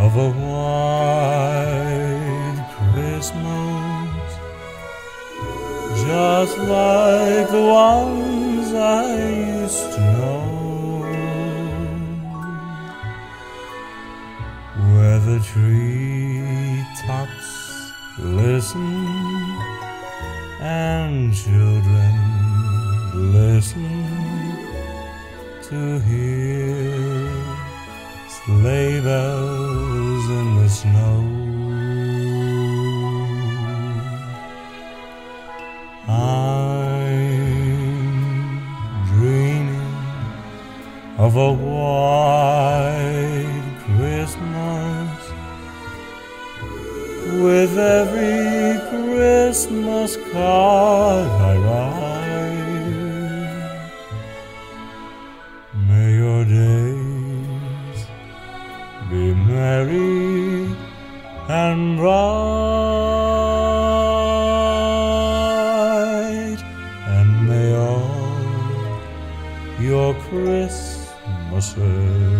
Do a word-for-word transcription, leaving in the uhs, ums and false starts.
of a white Christmas, just like the ones I used to know, where the treetops listen and children listen to hear sleigh bells in the snow. I'm dreaming of a white Christmas, with every Christmas card I write. May your days be merry and bright, and may all your Christmases